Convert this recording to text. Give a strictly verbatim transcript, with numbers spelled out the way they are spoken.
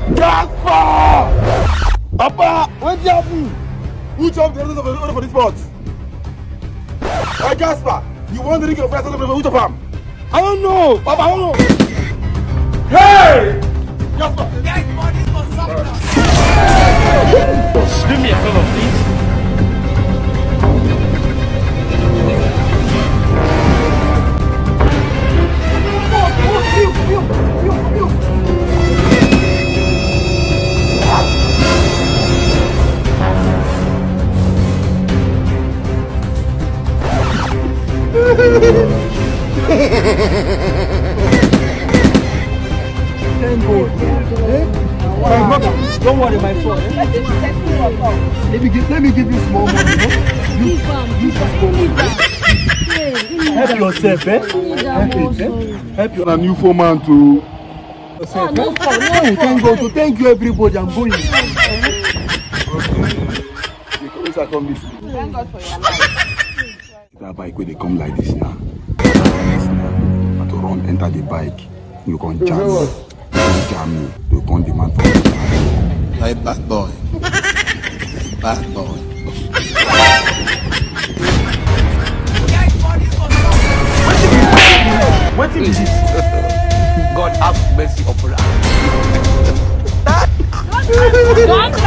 Jasper! Papa, what's happening? Who jumped the other for, for this spot? Hey, Jasper, you want to drink your first for which of them? I don't know, Papa, I don't know. Hey! Jasper! Get money for something! Do me a favor, please. Thank God. Eh? My mother, don't worry, my son. Eh? Let me give, let me give you small money. No? You, you just go. Help yourself, eh? Help it, eh? Help your new foreman to. Yourself, eh? Hey, thank God. So thank you, everybody. I'm going. Okay. Because I come this way. Thank God for your life. That bike where they come like this now. To run, enter the bike, you can jam me. You jam me, you can demand for me. You're a bad boy. Bad boy. What is this? God have mercy upon us.